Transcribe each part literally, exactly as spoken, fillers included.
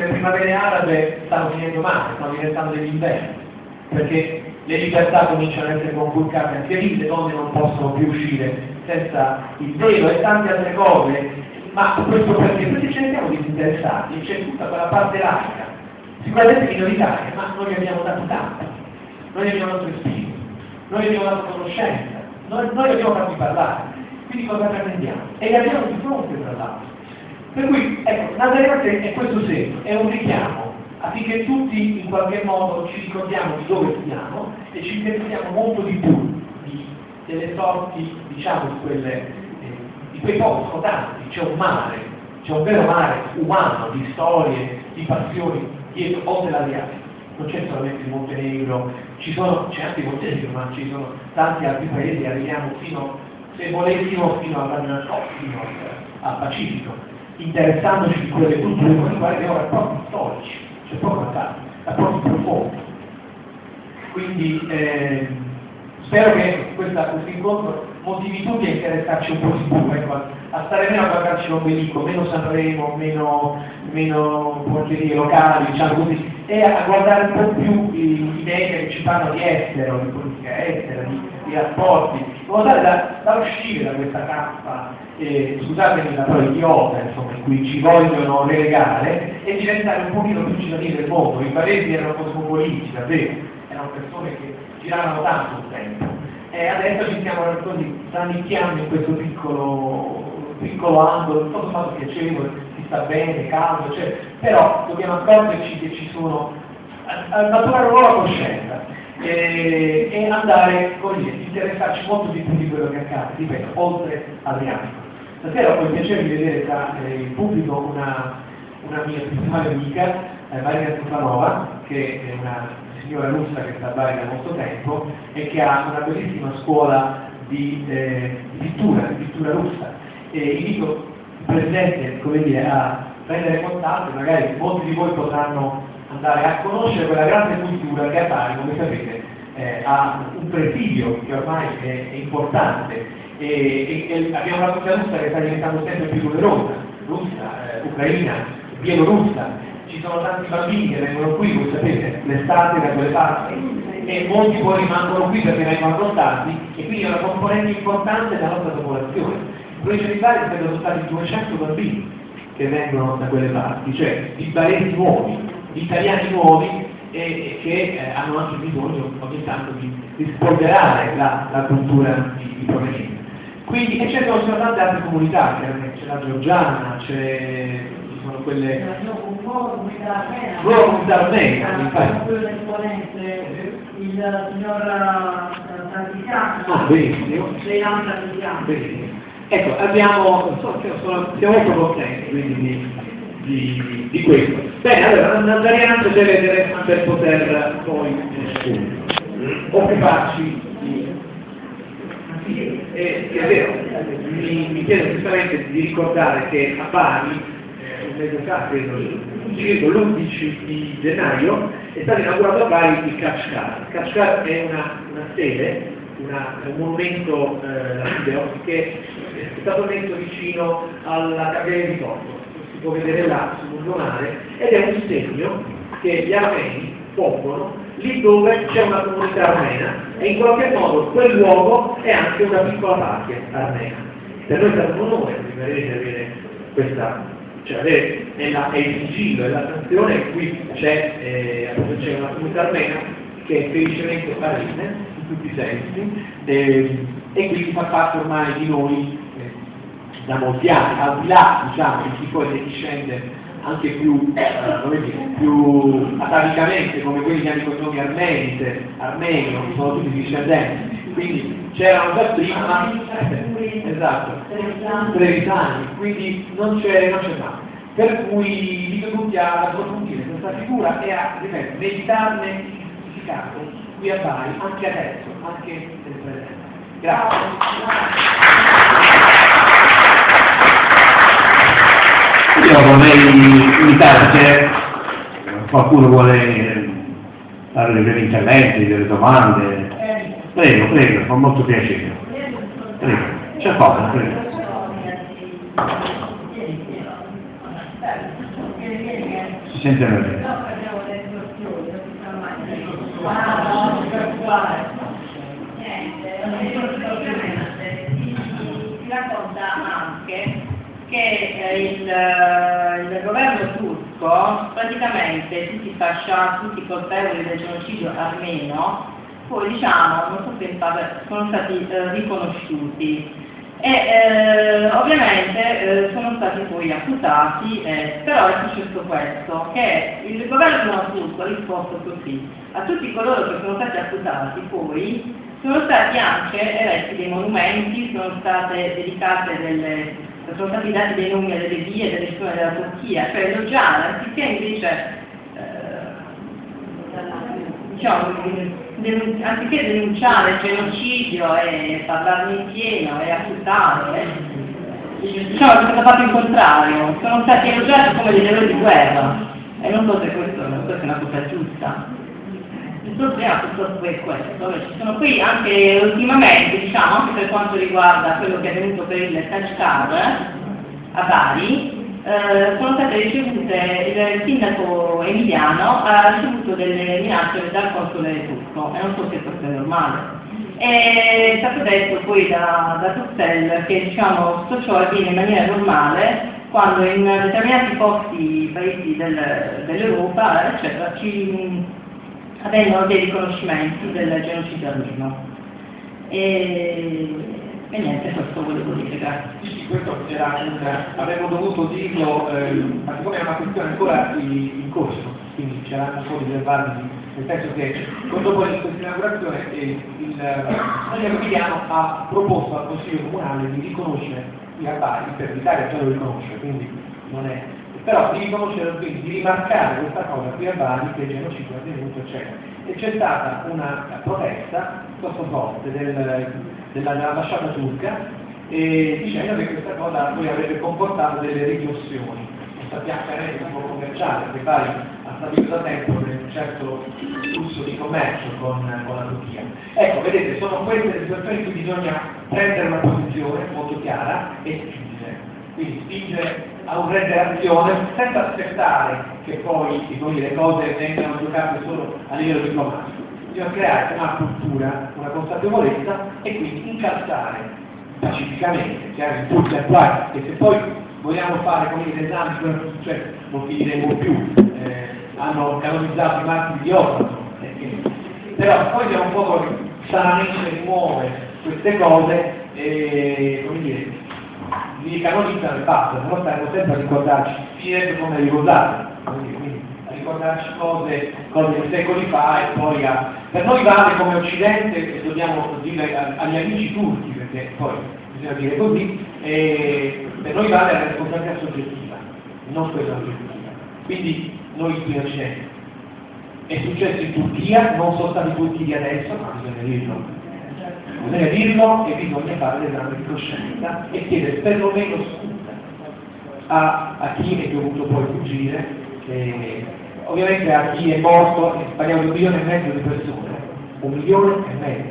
le primavere arabe stanno finendo male, stanno diventando degli inverni, perché le libertà cominciano ad essere conculcate anche lì, le donne non possono più uscire senza il velo e tante altre cose, ma questo perché? Perché ce ne siamo disinteressati, c'è tutta quella parte laica, sicuramente minoritaria, ma noi abbiamo dato tanto, noi abbiamo dato spirito, noi abbiamo dato conoscenza, noi, noi abbiamo fatto parlare, quindi cosa pretendiamo? E li abbiamo di fronte tra l'altro. Per cui, ecco, Nazareth è questo segno, è un richiamo, affinché tutti in qualche modo ci ricordiamo di dove stiamo e ci interessiamo molto di più di, delle sorti, diciamo, di, quelle, eh, di quei pochi scotanti. C'è un mare, c'è un vero mare umano di storie, di passioni dietro, oltre l'Adriatico. Non c'è solamente il Montenegro, ci sono, c'è anche il Montenegro, ma ci sono tanti altri paesi, arriviamo fino, se volessimo, fino all'Atlantico, fino al, al Pacifico, interessandoci di quelle culture con le quali abbiamo rapporti storici. C'è poco da fare, rapporti profondi. Quindi eh, spero che questo incontro motivi tutti a interessarci un po' di più, ecco, a, a stare meno a guardarci l'ombelico, meno Sanremo, meno, meno porcherie locali, diciamo così, e a, a guardare un po' più i, i media che ci parlano di estero, di politica estera, di, di rapporti, in modo tale da, da uscire da questa cappa, eh, scusatemi la parola idiota, insomma, in cui ci vogliono relegare, e diventare un pochino più cittadini del mondo. I paresi erano cosmopoliti, davvero, erano persone che giravano tanto un tempo, e adesso ci stiamo così rannicchiando in questo piccolo, piccolo angolo, tutto sommato piacevole, si sta bene, caldo, cioè, però dobbiamo accorgerci che ci sono, a, a maturare un po' la coscienza e, e andare, come dire, interessarci molto di più di quello che accade, ripeto, oltre Adriatico. Stasera ho il piacere di vedere tra eh, il pubblico una, una mia principale amica, eh, Marina Stefanova, che è una signora russa che sta a Bari da molto tempo e che ha una bellissima scuola di, eh, di pittura, di pittura russa. E invito il Presidente, come dire, a prendere contatto, magari molti di voi potranno andare a conoscere quella grande cultura che a Bari, come sapete, eh, ha un presidio che ormai è, è importante. E, e, e abbiamo una cultura russa che sta diventando sempre più numerosa, russa, eh, ucraina, bielorussa. Ci sono tanti bambini che vengono qui, voi sapete, l'estate da quelle parti, e molti poi rimangono qui perché vengono adottati, e quindi è una componente importante della nostra popolazione. In provincia di Bari sono adottati duecento bambini che vengono da quelle parti, cioè di baresi nuovi, di italiani nuovi, e, e che eh, hanno anche bisogno ogni tanto di, di spolverare la, la cultura di, di provenienza. Quindi, e c'è sono tante altre comunità, c'è la georgiana, c'è, ci sono quelle... Nuova comunità armena, nuova comunità armena, quello l'esponente, il signor Tartisiano, ah, benissimo. Leilano Tartisiano. Benissimo. Ecco, abbiamo, sono, sono, siamo molto contenti quindi di, di, di questo. Bene, allora, Nazariano deve, deve per poter poi eh, occuparci di... Sì, è, è vero, mi, mi chiedo giustamente di ricordare che a Bari, eh, un mese fa, credo, l'undici di gennaio, è stato inaugurato a Bari il Kashgar. Il Kashgar è una, una sede, una, un monumento eh, latino che è stato messo vicino alla Carriera di Porto, si può vedere là sul lungomare, ed è un segno che gli armeni pongono lì dove c'è una comunità armena, e in qualche modo quel luogo è anche una piccola patria armena. Per noi è stato un onore, mi vedete, avere questa, cioè avere è, la, è il sigillo, è la sanzione. Qui c'è eh, una comunità armena che è felicemente parese in tutti i sensi, eh, e quindi fa parte ormai di noi eh, da molti anni, al di là, diciamo, di chi poi ne discende anche più, eh, come dire, più atavicamente, come quelli che hanno i cognomi armenite, armenio, sono tutti discendenti, quindi c'erano già prima, ma esatto, trevisani, quindi non c'è non c'è mai. Per cui invito tutti a approfondire questa figura e a, ripeto, meditarne il significato qui a Bari, anche adesso, anche nel presente. Grazie. Io vorrei invitare, se qualcuno vuole fare dei brevi interventi, delle domande. Prego, prego, con molto piacere. Prego, c'è cosa, prego. si sente bene. No, abbiamo le situazioni, non si sa mai. Ah, no, non si preoccupare. Niente, praticamente si, si racconta anche che eh, il, eh, il governo turco, praticamente tutti i fasciati, tutti i colpevoli del genocidio armeno, poi diciamo, non so se sono stati eh, riconosciuti. E eh, ovviamente eh, sono stati poi accusati, eh, però è successo questo, che il governo turco ha risposto così: a tutti coloro che sono stati accusati poi sono stati anche eretti dei monumenti, sono state dedicate delle, sono stati dati dei nomi a delle vie, delle zone della Turchia, cioè elogiare, anziché invece eh, diciamo, denun- anziché denunciare il genocidio e parlarne in pieno e accusare, eh, diciamo che è fatto il contrario, sono stati elogiati come degli eroi di guerra, e non so se questo, questa è una cosa giusta. Il problema purtroppo è questo, ci sono qui anche ultimamente, diciamo, anche per quanto riguarda quello che è avvenuto per il Kashgar a Bari, eh, sono state ricevute, il sindaco emiliano ha ricevuto delle minacce dal console turco, e non so se questo è normale. È stato detto poi da, da Bruxelles che, diciamo, tutto ciò avviene in maniera normale quando in determinati posti, paesi del, dell'Europa, eccetera, ci avvengono dei riconoscimenti del genocidio armeno. E, e niente, questo volevo dire, grazie. Sì, sì, questo era un, avremmo dovuto dirlo, eh, ma siccome è una questione ancora in, in corso, quindi c'era un po' di riservarmi, nel senso che dopo questa inaugurazione eh, il Consiglio Emiliano ha proposto al Consiglio Comunale di riconoscere i Bari, per l'Italia già lo riconosce, quindi non è, però di riconoscere, quindi di rimarcare questa cosa qui a Bari, che il genocidio è avvenuto, eccetera. E c'è stata una protesta piuttosto forte del, dell'ambasciata turca, e dicendo che questa cosa poi avrebbe comportato delle riflessioni. Lo sappiamo chiaramente un po' commerciale, perché Bari ha stabilito da tempo un certo flusso di commercio con, con la Turchia. Ecco, vedete, sono queste le situazioni in cui bisogna prendere una posizione molto chiara e spingere. Quindi spingere a un rendere azione senza aspettare che poi dire, le cose vengano giocate solo a livello diplomatico. Bisogna creare una cultura, una consapevolezza e quindi incalzare pacificamente, chiaro, in tutti attuali, e se poi vogliamo fare come gli esami, quello che succede, non finiremo più, eh, hanno canonizzato i martiri di Otranto, eh, però poi c'è un po' che sanamente rimuove queste cose e, come dire, li canonizzano e basta, se no staremo sempre a ricordarci, finendo come ricordare, quindi a ricordarci cose, cose di secoli fa e poi a... Per noi vale come Occidente, e dobbiamo dire agli amici turchi, perché poi bisogna dire così, e per noi vale la responsabilità soggettiva, non quella oggettiva. Quindi noi qui Occidente. È successo in Turchia, non sono stati tutti di adesso, ma bisogna dirlo. Bisogna dirlo e bisogna fare l'esame di coscienza e chiedere perlomeno scusa a, a chi è dovuto poi fuggire, e, ovviamente a chi è morto, parliamo di un milione e mezzo di persone, un milione e mezzo,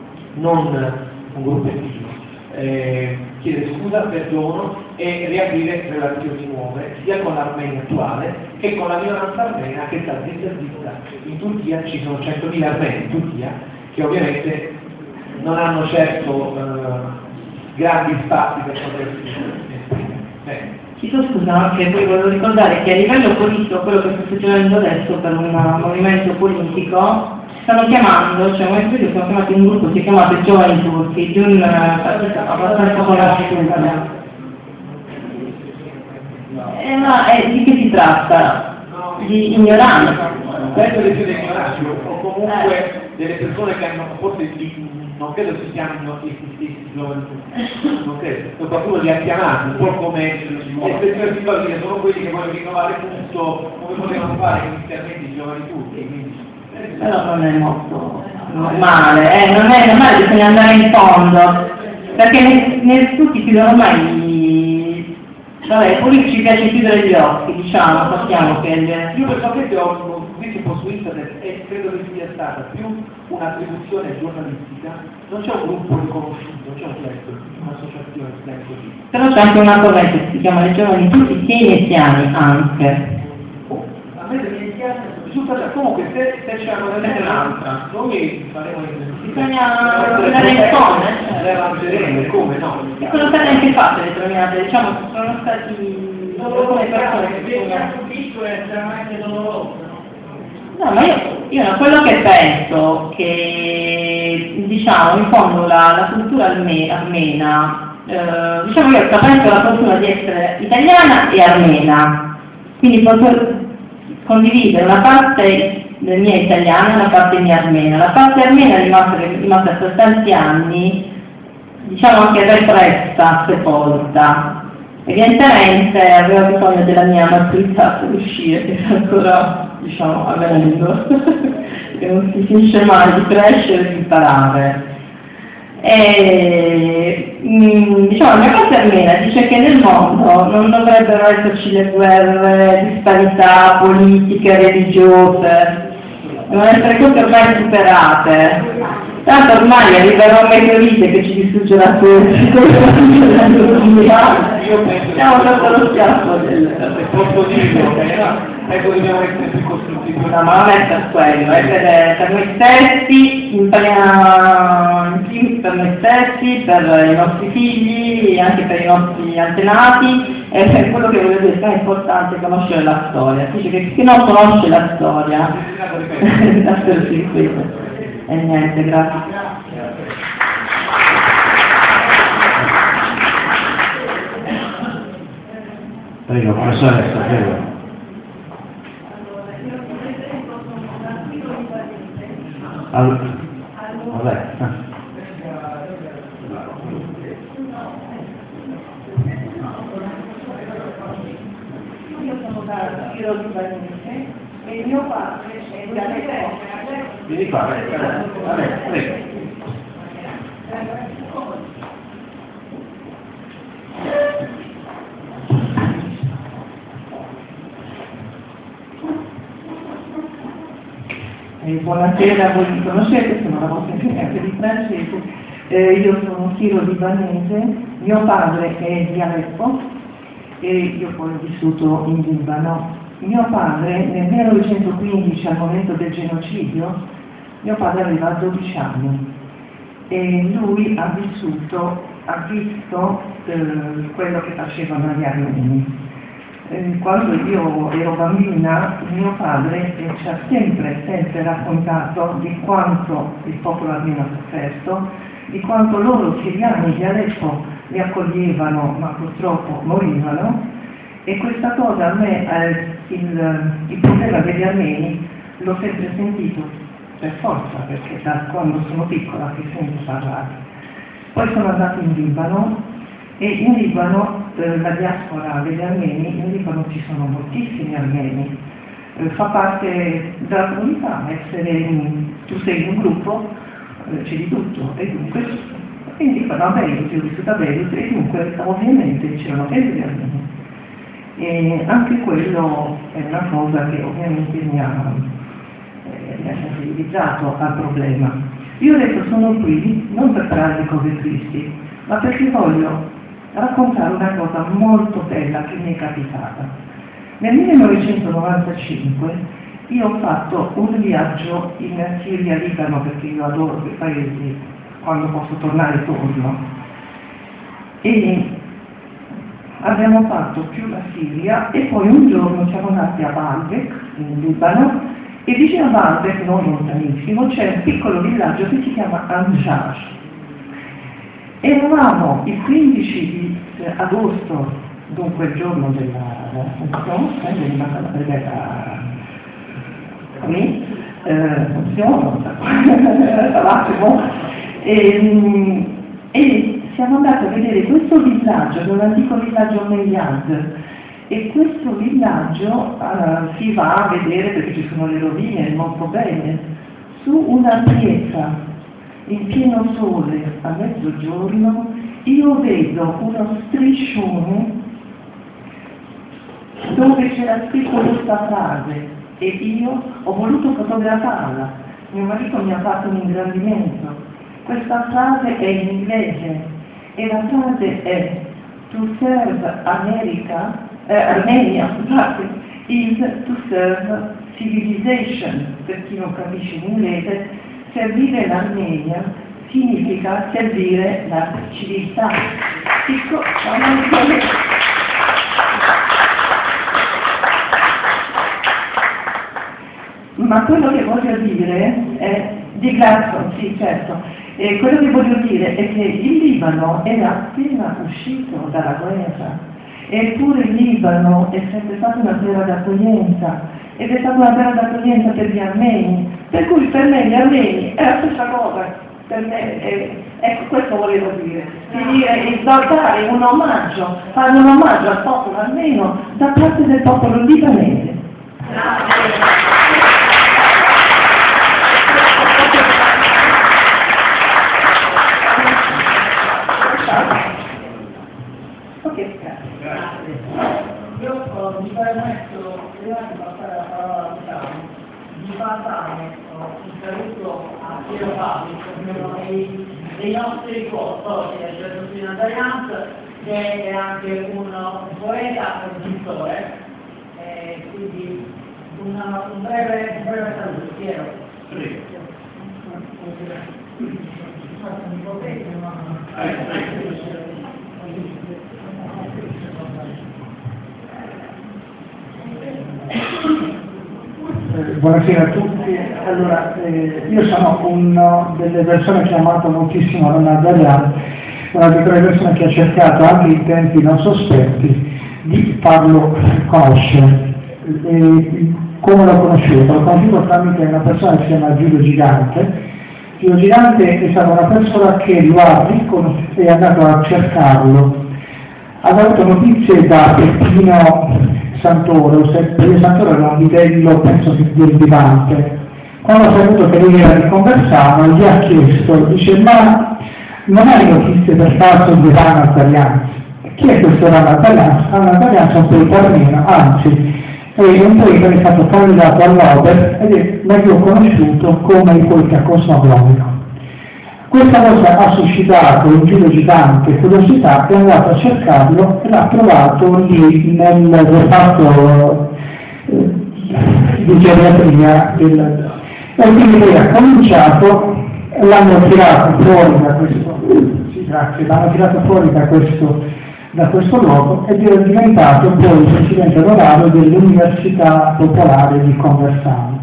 non un gruppettino. Eh, chiedere scusa, perdono e riaprire relazioni nuove sia con l'Armenia attuale che con la minoranza armena che sta zitta zitta. In Turchia ci sono centomila armeni in Turchia che ovviamente non hanno certo eh, grandi spazi per potersi esprimere. Chiedo scusa, anche poi volevo ricordare che a livello politico quello che sta succedendo adesso per un movimento politico stanno chiamando, cioè un movimento che sono chiamati un gruppo, si è chiamato Giovani Turchi, di un partito abbastanza conosciuto. Eh, ma eh, di che si tratta? Di ignoranza. Penso che sia di ignoranza, o comunque eh. delle persone che hanno forse di, non credo si chiamino esistenti giovani turchi, non credo, so, qualcuno li ha chiamati, un po' come l'espressione simbolica, sono quelli che vogliono rinnovare tutto come potevano fare inizialmente i giovani turchi, quindi però non è molto normale, eh, non è normale, bisogna andare in fondo, perché nei, nei tutti si chiudono ormai, vabbè, poi ci piace chiudere gli occhi, diciamo, sappiamo che... Io personalmente ho visto un po' su internet e credo che sia stata più un'attribuzione giornalistica, non c'è un gruppo riconosciuto, non c'è un club, un'associazione, così. Però c'è anche una corrente che si chiama le giovani tutti keynesiani anche. Giusto, comunque se, se c'è un'altra, noi faremo bisogna vedere il come, le avanzeremo, come no? e sono state anche fatte le determinate, diciamo, sono stati alcune persone che sono... visto è estremamente doloroso. No, ma io, io quello che penso che, diciamo, in fondo la, la cultura arme, armena, eh, diciamo io penso la cultura di essere italiana e armena, quindi posso condividere una parte mia italiana e una parte mia armena. La parte armena è rimasta, è rimasta per tanti anni, diciamo anche repressa, sepolta. Evidentemente aveva bisogno della mia maturità per uscire, che sta ancora, diciamo, avvenendo, che non si finisce mai di crescere e di imparare. E, mh, diciamo, la mia parte armena dice che nel mondo non dovrebbero esserci le guerre, disparità politiche, religiose, devono essere cose ormai superate. Tanto ormai arriverà un meteorite che ci distruggerà tutti, siamo sotto lo schiaffo del... Se posso dirlo, ecco, dobbiamo essere più costruttivi. No, ma non è per quello, è per, per noi stessi, impariamo per noi stessi, per i nostri figli, anche per i nostri antenati, e per quello che voglio dire, è importante conoscere la storia. Dice che chi non conosce la storia, sta per il circuito. E niente, grazie. Prego, professoressa, prego. Allora, vabbè. Io sono da Giro di Bagnese e mio padre è di Aleppo. Vieni qua, vabbè, prego. Eh, buonasera, voi mi conoscete, sono la vostra insegnante di francese, eh, io sono siro-libanese, mio padre è di Aleppo e io poi ho vissuto in Libano. Mio padre nel millenovecentoquindici, al momento del genocidio, mio padre aveva dodici anni e lui ha vissuto, ha visto eh, quello che facevano gli armeni. Eh, quando io ero bambina, mio padre eh, ci ha sempre, sempre raccontato di quanto il popolo armeno ha sofferto, di quanto loro siriani di Aleppo li accoglievano ma purtroppo morivano, e questa cosa a me, eh, il, il problema degli armeni l'ho sempre sentito per forza, perché da quando sono piccola che sento parlare. Poi sono andata in Libano e in Libano eh, la diaspora degli armeni, in Libano ci sono moltissimi armeni, eh, fa parte della comunità, essere in, tu sei in un gruppo, eh, c'è di tutto, e dunque in Libano a Beirut, io ho vissuto a Beirut, e dunque ovviamente c'erano degli armeni. E anche quello è una cosa che ovviamente mi ha, eh, mi ha sensibilizzato al problema. Io adesso sono qui non per parlare di cose tristi, ma perché voglio raccontare una cosa molto bella che mi è capitata. Nel millenovecentonovantacinque io ho fatto un viaggio in Siria, Libano, perché io adoro quei paesi, quando posso tornare torno. E abbiamo fatto più la Siria e poi un giorno siamo andati a Baalbek, in Libano, e vicino a Baalbek, non lontanissimo, c'è un piccolo villaggio che si chiama Anjar. Eravamo il quindici di agosto, dunque il giorno della funzione, della qui, funzione, e, e siamo andati a vedere questo villaggio, è un antico villaggio Meyad, e questo villaggio uh, si va a vedere perché ci sono le rovine molto belle, su una pietra in pieno sole a mezzogiorno io vedo uno striscione dove c'era scritto questa frase e io ho voluto fotografarla, mio marito mi ha fatto un ingrandimento. Questa frase è in inglese e la frase è "To serve America", eh, Armenia, scusate, is to serve civilization. Per chi non capisce in inglese, servire l'Armenia significa servire la civiltà. Ecco, ma quello che voglio dire è di Gladstone, sì certo, e quello che voglio dire è che il Libano era appena uscito dalla guerra, eppure il Libano è sempre stata una terra d'accoglienza, ed è stata una terra d'accoglienza per gli armeni, per cui per me gli armeni è la stessa cosa, per me è, ecco questo volevo dire, di dire, di dare un omaggio, fare un omaggio al popolo armeno da parte del popolo libanese. Io mi permetto, prima di passare la parola a Luciano, di passare un saluto a Piero Fabio, uno dei, dei nostri co-autori del Giardino d'Allianza, che è anche un, un poeta, un pittore, eh, quindi una, un, breve, un breve saluto. Piero. Prego. Eh, buonasera a tutti. Allora, eh, io sono una delle persone che ha amato moltissimo Ronaldo Adriano, una di quelle persone che ha cercato anche in tempi non sospetti di farlo conoscere. E, come l'ho conosciuto? L'ho conosciuto tramite una persona che si chiama Giulio Gigante. Giulio Gigante è stata una persona che lo ha riconosciuto e è andato a cercarlo. Ha avuto notizie da Peppino Santoro, Peppino Santoro era un livello, penso che del Vivante. Quando ha saputo che lui era di Conversano, gli ha chiesto, dice, ma non hai notizie per caso di Rana Zarianzi? Chi è questo Rana Zarianzi? Rana Zarianzi è un poeta armeno, anzi, è un poeta che è stato candidato al Nobel ed è meglio conosciuto come il poeta cosmogomico. Questa cosa ha suscitato in Giulio Gigante curiosità, è andato a cercarlo e l'ha trovato lì nel reparto eh, di geriatria del... e quindi poi ha cominciato, l'hanno tirato fuori da questo, sì, grazie, l'hanno tirato fuori da questo, da questo luogo ed è diventato poi il presidente onorario dell'Università Popolare di Conversano.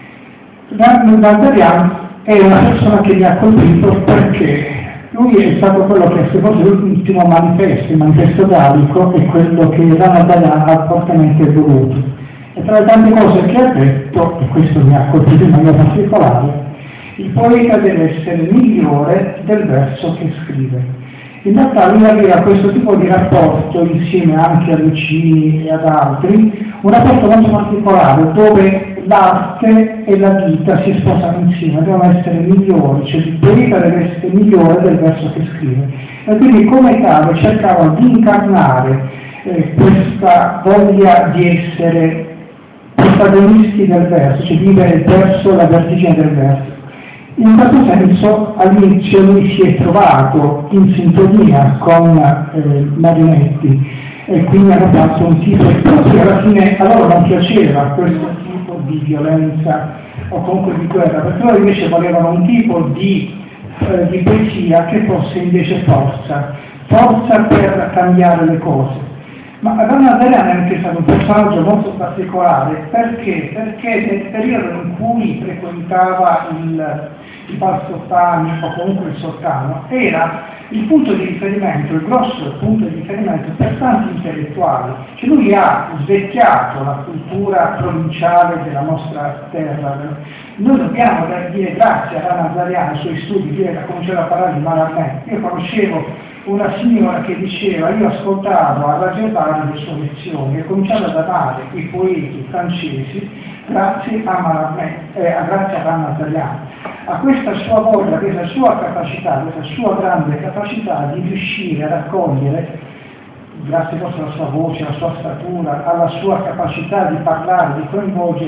Adriano è una persona che mi ha colpito perché lui è stato quello che se fosse l'ultimo manifesto, il manifesto gallico, è quello che Rana Adriano ha fortemente voluto. E tra le tante cose che ha detto, e questo mi ha colpito in maniera particolare, il poeta deve essere migliore del verso che scrive. In realtà lui aveva questo tipo di rapporto, insieme anche a Lucini e ad altri, un rapporto molto particolare dove l'arte e la vita si sposano insieme, devono essere migliori, cioè il poeta deve essere migliore del verso che scrive. E quindi come tale cercava di incarnare eh, questa voglia di essere protagonisti del verso, cioè vivere il verso, la vertigine del verso. In questo senso all'inizio lui si è trovato in sintonia con eh, Marinetti e quindi hanno fatto un tipo di proprio alla fine a loro non piaceva questo tipo di violenza o comunque di guerra, perché loro invece volevano un tipo di, eh, di poesia che fosse invece forza, forza per cambiare le cose. Ma Rana Adriano è anche stato un personaggio molto particolare perché? Perché nel periodo in cui frequentava il, i Palsottani o comunque il Sottano era il punto di riferimento, il grosso punto di riferimento per tanti intellettuali. Cioè lui ha svecchiato la cultura provinciale della nostra terra. Noi dobbiamo dire grazie a Rana Adriano e ai suoi studi, che ha cominciato a parlare di Mallarmé. Io conoscevo una signora che diceva, io ascoltavo a Radio Bari le sue lezioni e cominciavo ad amare i poeti francesi grazie a Mallarmé, eh, grazie a Rana Adriano, a questa sua voglia, a questa sua capacità, a questa sua grande capacità di riuscire a raccogliere, grazie forse alla sua voce, alla sua statura, alla sua capacità di parlare, di coinvolgere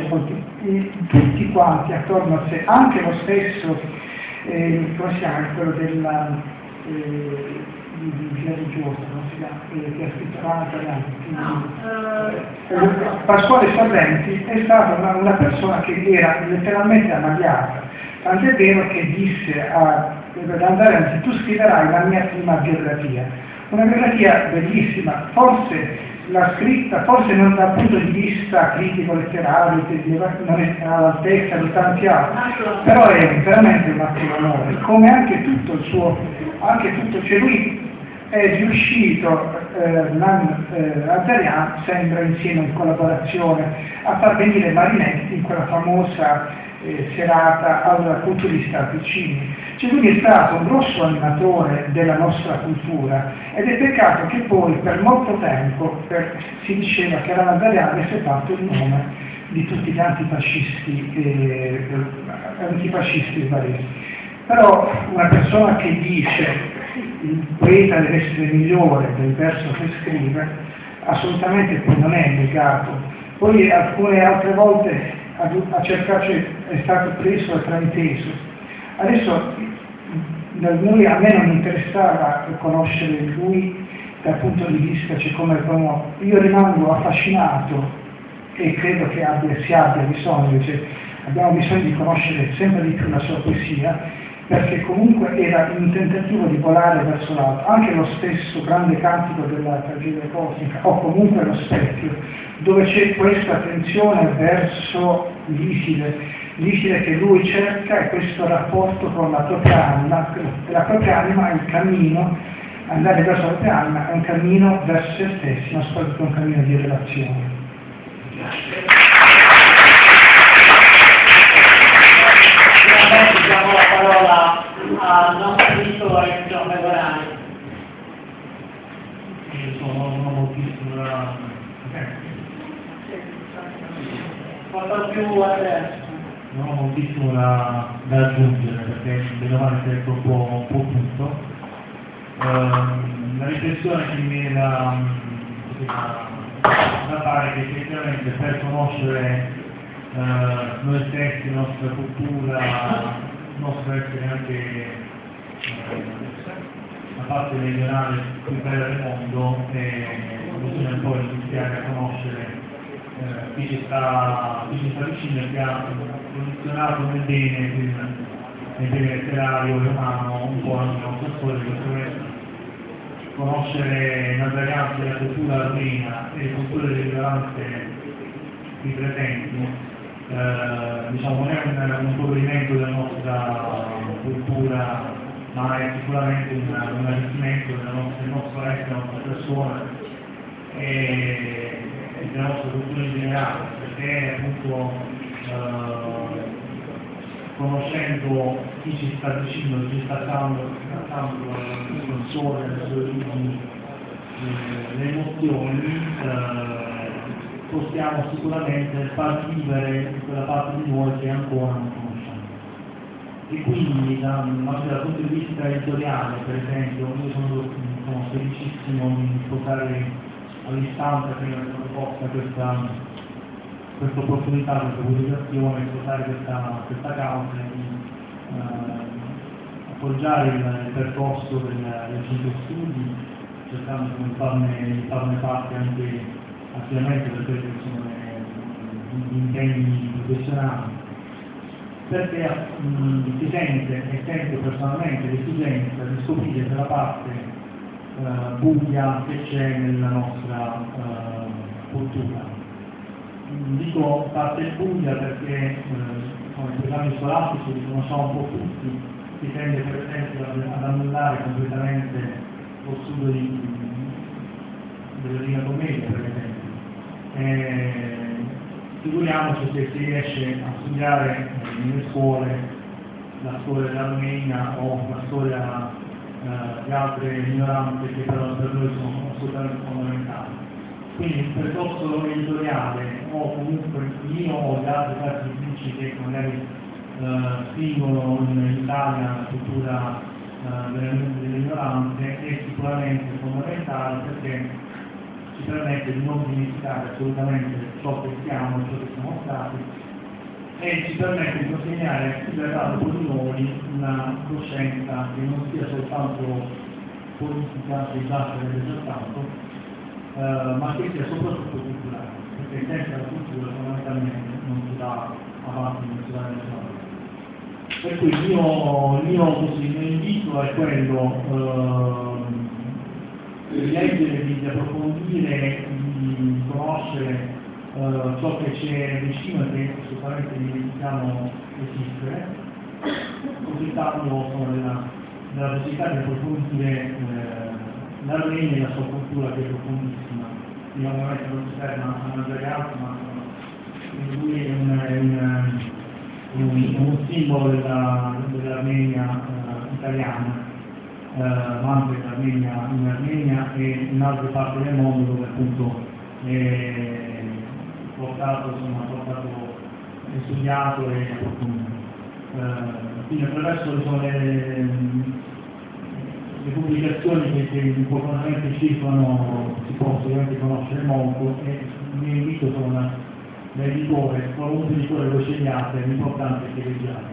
tutti quanti attorno a sé, anche lo stesso, eh, come si chiama, quello della... Eh, di, di religiosa, non si chiama, che, che ha scritto Rana Italiani. No, eh, Pasquale Sorrenti è stata una, una persona che era letteralmente ammagliata, tant'è vero che disse a Andare, tu scriverai la mia prima biografia, una biografia bellissima, forse l'ha scritta, forse non dal punto di vista critico-letterario, che non è all'altezza di tanti altri, però è veramente un atto d'onore, come anche tutto il suo, anche tutto, cioè lui è riuscito, eh, Nazarian sembra insieme in collaborazione, a far venire Marinetti in quella famosa eh, serata al culturista Piccini. Cioè lui è stato un grosso animatore della nostra cultura ed è peccato che poi per molto tempo per, si diceva che era Nazarian avesse fatto il nome di tutti gli antifascisti eh, antifascisti baresi. Però una persona che dice il poeta deve essere migliore del verso che scrive, assolutamente poi non è negato. Poi alcune altre volte a, a cercarci è stato preso e frainteso. Adesso noi, a me non interessava conoscere lui dal punto di vista, cioè come uomo. Io rimango affascinato e credo che abbia, si abbia bisogno, cioè, abbiamo bisogno di conoscere sempre di più la sua poesia, perché comunque era un tentativo di volare verso l'alto. Anche lo stesso grande cantico della tragedia cosmica, o comunque lo specchio, dove c'è questa attenzione verso l'Iside, l'Iside che lui cerca e questo rapporto con la propria anima, e la propria anima è il cammino, andare verso la propria anima è un cammino verso se stessi, ma soprattutto un cammino di relazione. Adesso diamo la parola al nostro editore Giorgio Megorani. Io sono un uomo moltissimo da... Quanto più adesso. Non ho moltissimo da, da aggiungere perché bene o male si è detto un po', un po' tutto. Ehm, la riflessione che mi viene da, da, da fare è che effettivamente per conoscere eh, noi stessi, la nostra cultura, il nostro essere anche eh, la parte meridionale più bella del mondo, e bisogna un po' iniziare a conoscere Eh, chi ci sta, chi ci sta vicino e che ha posizionato nel bene, nel bene letterario e umano un po' anche la nostra storia, perché conoscere Nazarian della cultura armena e le culture delle minoranze qui presenti eh, diciamo, non è un, un provvedimento della nostra cultura, ma è sicuramente un, un arricchimento del nostro, del nostro essere, della nostra persona e, della nostra cultura in generale, perché appunto eh, conoscendo chi ci sta vicino, chi ci sta dando le persone, le sue origini, eh, le emozioni, eh, possiamo sicuramente far vivere quella parte di noi che ancora non conosciamo. E quindi da, dal punto di vista editoriale, per esempio, io sono, sono felicissimo di portare all'istanza che mi è stata proposta questa, questa opportunità, questa pubblicazione, di portare questa, questa causa e di eh, appoggiare il, il percorso del, del centro studi, cercando di farne, di farne parte anche attivamente per quelli che sono gli impegni professionali, perché mh, si sente e sento personalmente l'esigenza di scoprire quella parte Uh, buia che c'è nella nostra uh, cultura. Dico parte buia perché uh, con i programmi scolastici li conosciamo un po' tutti, si tende per esempio ad annullare completamente lo studio di, della Divina Commedia, per esempio. E figuriamoci se si riesce a studiare nelle scuole la storia dell'Armenia o la storia di altre minoranze che però per noi sono assolutamente fondamentali. Quindi il percorso editoriale o comunque io o gli altri casi uffici che magari eh, spingono in Italia la cultura eh, delle, delle minoranze è sicuramente fondamentale perché ci permette di non dimenticare assolutamente ciò che siamo e ciò che siamo stati e ci permette di consegnare il regato di noi una coscienza che non sia soltanto politica dei dati del soltanto, eh, ma che sia soprattutto culturale, perché senza la cultura fondamentalmente non si va avanti, non si va nessuna parte. Per cui il mio, il mio, così, il mio invito è quello eh, di leggere, di approfondire, di conoscere eh, ciò che c'è vicino e che assolutamente dimentichiamo esistere, così tanto sono nella, nella possibilità di approfondire eh, l'Armenia e la sua cultura, che è profondissima. Io ovviamente non si ferma a mangiare altro, ma lui è un, è un, un, un simbolo della, dell'Armenia eh, italiana, eh, ma anche dell'Armenia in Armenia e in altre parti del mondo dove appunto è portato, insomma, portato, è studiato e approfondito. Eh, quindi attraverso diciamo, le, le pubblicazioni che, che importantemente circolano si può sicuramente conoscere molto, e il mio invito sono l'editore, qualunque editore lo scegliate, l'importante è che leggiate.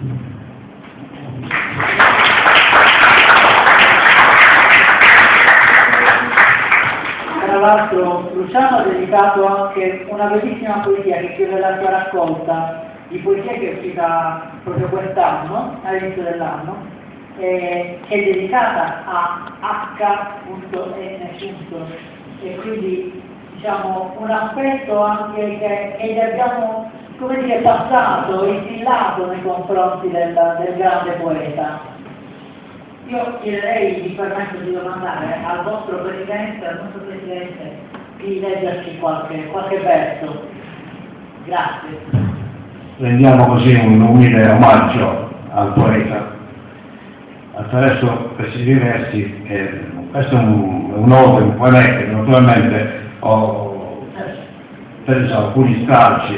Tra l'altro Luciano ha dedicato anche una bellissima poesia che chiude la sua raccolta di poesie che è uscita proprio quest'anno, all'inizio dell'anno, eh, che è dedicata a H N e quindi diciamo un aspetto anche che, che gli abbiamo, come dire, passato, instillato nei confronti del, del grande poeta. Io chiederei, mi permetto di domandare al vostro Presidente, al nostro Presidente, di leggerci qualche, qualche verso. Grazie. Rendiamo così un umile omaggio al poeta attraverso questi diversi, eh, questo è un, un ode, un poeta che naturalmente ho preso alcuni stralci.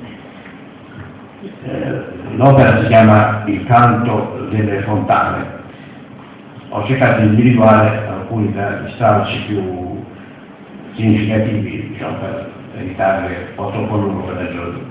Eh, l'opera si chiama Il canto delle fontane. Ho cercato di individuare alcuni degli stralci più significativi, diciamo, per evitare un po' troppo lungo per leggerlo tutto.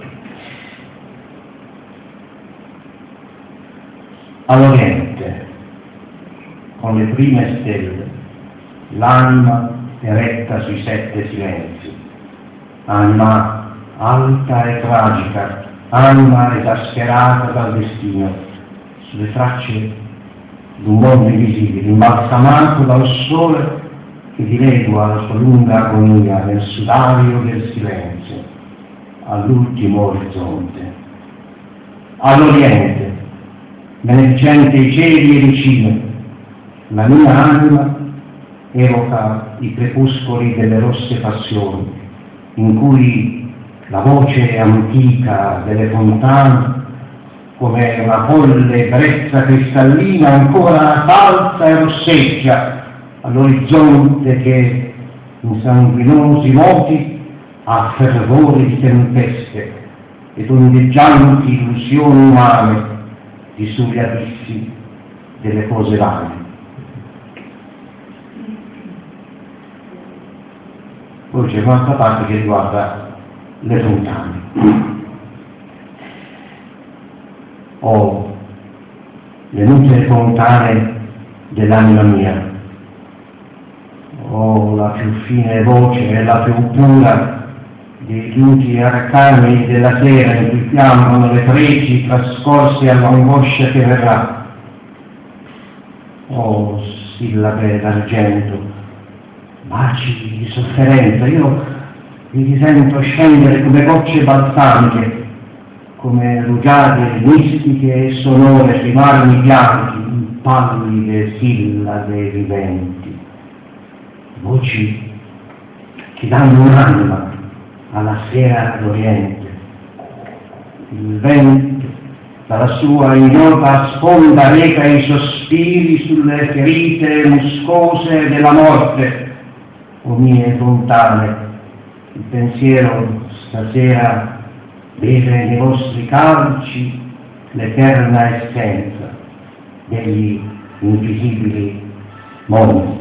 All'Oriente, con le prime stelle, l'anima eretta sui sette silenzi, anima alta e tragica, anima esasperata dal destino, sulle tracce d'un mondo invisibile, imbalsamato dal sole che dilegua la sua lunga agonia nel sudario del silenzio, all'ultimo orizzonte. All'Oriente, benedicente i cieli e vicino, la mia anima evoca i crepuscoli delle rosse passioni, in cui la voce antica delle fontane, come una folle brezza cristallina, ancora salza e rosseggia all'orizzonte che, in sanguinosi moti, ha fervore di tempeste ed ondeggianti illusioni umane di sugli abissi delle cose vane. Poi c'è un'altra parte che riguarda le fontane. Oh, le nutre fontane dell'anima mia, oh, la più fine voce e la più pura dei riuti arcani della sera in cui fiammano le pregi trascorse all'angoscia che verrà. Oh, sillabe d'argento, baci di sofferenza, io mi sento scendere come gocce balsamiche, come rugiade mistiche e sonore sui marmi bianchi, in pallide sillabe viventi, voci che danno un'anima alla sera d'Oriente. Il vento dalla sua ignota sponda reca i sospiri sulle ferite muscose della morte. O mie fontane, il pensiero stasera beve nei vostri calci l'eterna essenza degli invisibili mondi.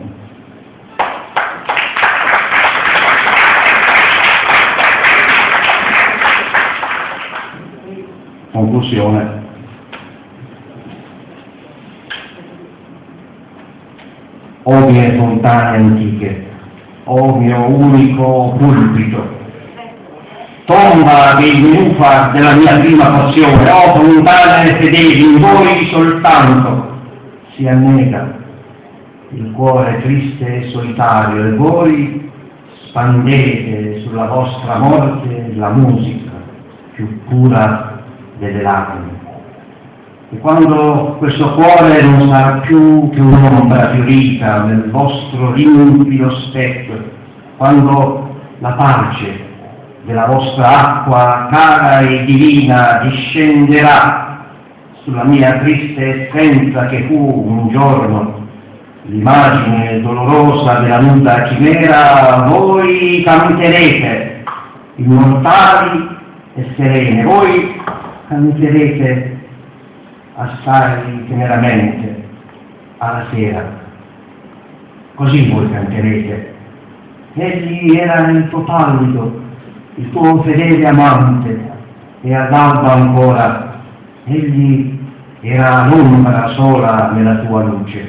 Conclusione. o mie fontane antiche, o mio unico pulpito. Tomba dei nenufar della mia prima passione, o fontane fedeli, in voi soltanto si annega il cuore triste e solitario, e voi spandete sulla vostra morte la musica più pura delle lacrime. E quando questo cuore non sarà più che un'ombra fiorita nel vostro limpido specchio, quando la pace della vostra acqua cara e divina discenderà sulla mia triste essenza che fu un giorno l'immagine dolorosa della nuda chimera, voi canterete, immortali e serene, voi canterete assai teneramente alla sera, così voi canterete. Egli era il tuo pallido, il tuo fedele amante, e all'alba ancora egli era l'ombra sola nella tua luce.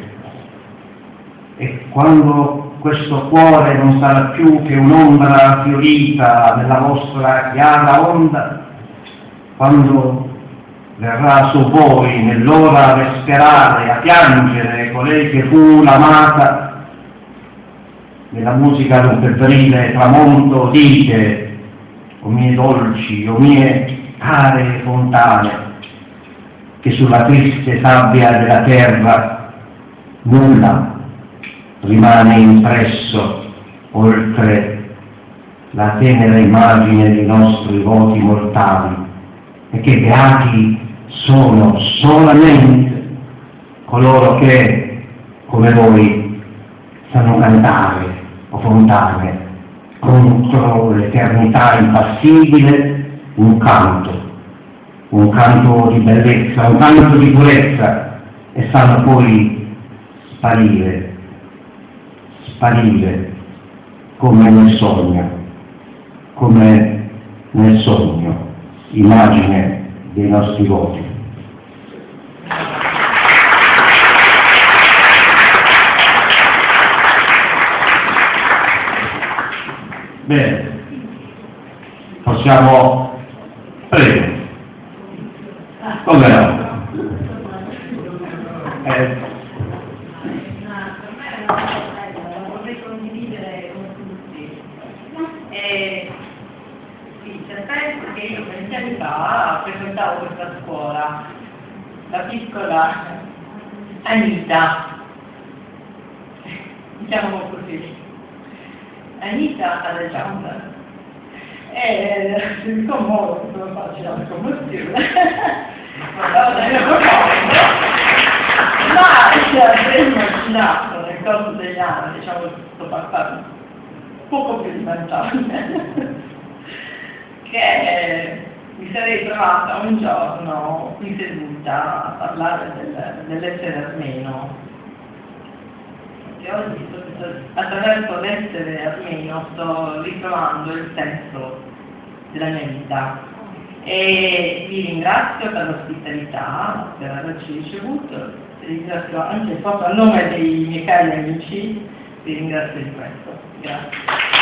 E quando questo cuore non sarà più che un'ombra fiorita nella vostra chiara onda, quando verrà su voi nell'ora vesperale a piangere colei che fu l'amata, nella musica d'un febbrile tramonto dite: o mie dolci, o mie care fontane, che sulla triste sabbia della terra nulla rimane impresso oltre la tenera immagine dei nostri voti mortali, e che beati sono solamente coloro che, come voi, sanno cantare, o fontane, contro l'eternità impassibile, un canto, un canto di bellezza, un canto di purezza, e sanno poi sparire, sparire come nel sogno, come nel sogno, immagine dei nostri voti. Bene, possiamo, prego, come no? Eh. Vorrei condividere con tutti. Eh, sì, c'è penso che io venti anni fa frequentavo questa scuola, la piccola Anita, diciamo così. Anita Alexander, e mi commuovo, come faccio la commozione, ma si è immaginato nel corso degli anni, diciamo, sto passando poco più di vent'anni, che mi sarei trovata un giorno qui seduta a parlare del, dell'essere armeno. E oggi, attraverso l'essere armeno, sto ritrovando il senso della mia vita. E vi ringrazio per l'ospitalità, per averci ricevuto, vi ringrazio anche proprio a nome dei miei cari amici, vi ringrazio di questo. Grazie.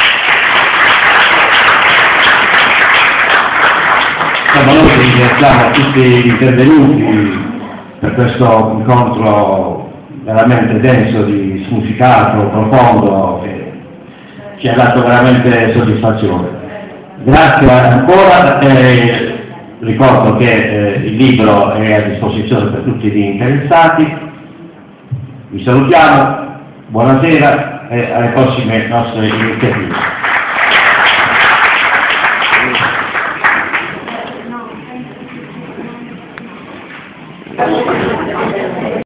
Noi ringraziamo tutti gli intervenuti per questo incontro veramente denso di significato, profondo, che ci ha dato veramente soddisfazione. Grazie ancora, eh, ricordo che eh, il libro è a disposizione per tutti gli interessati. Vi salutiamo, buonasera e alle prossime nostre iniziative.